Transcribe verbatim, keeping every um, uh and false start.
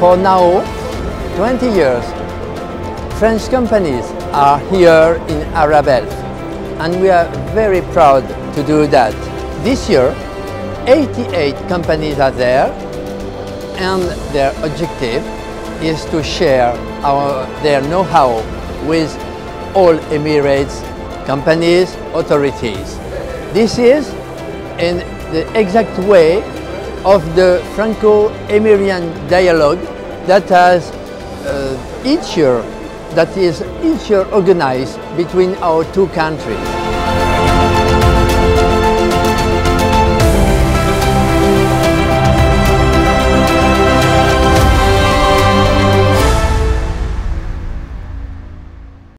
For now, twenty years, French companies are here in Arabelle, and we are very proud to do that. This year, eighty-eight companies are there, and their objective is to share our, their know-how with all Emirates companies, authorities. This is in the exact way of the Franco-Emirian dialogue that has uh, each year, that is each year organized between our two countries.